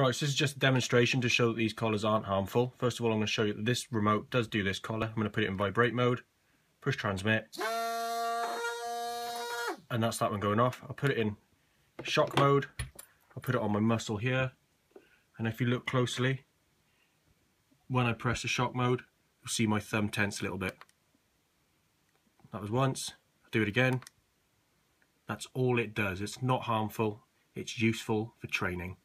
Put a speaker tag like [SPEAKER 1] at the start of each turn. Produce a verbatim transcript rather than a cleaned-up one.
[SPEAKER 1] Right, so this is just a demonstration to show that these collars aren't harmful. First of all, I'm going to show you that this remote does do this collar. I'm going to put it in vibrate mode, push transmit, and that's that one going off. I'll put it in shock mode, I'll put it on my muscle here, and if you look closely, when I press the shock mode, you'll see my thumb tense a little bit. That was once. I'll do it again. That's all it does. It's not harmful, it's useful for training.